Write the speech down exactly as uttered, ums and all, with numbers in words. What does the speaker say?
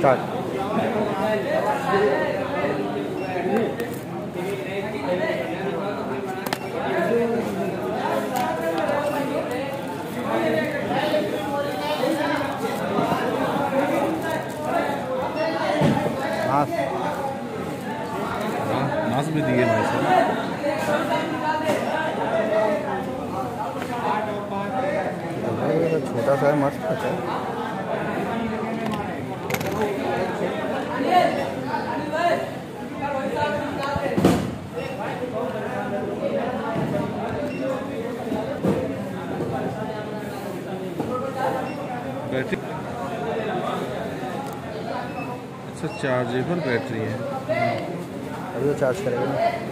Start. नास नास भी दिए भाई साहब। छोटा सा है, मस्त अच्छा है। बैटरी अच्छा चार्जेबल बैटरी है। अभी तो चार्ज करेगा।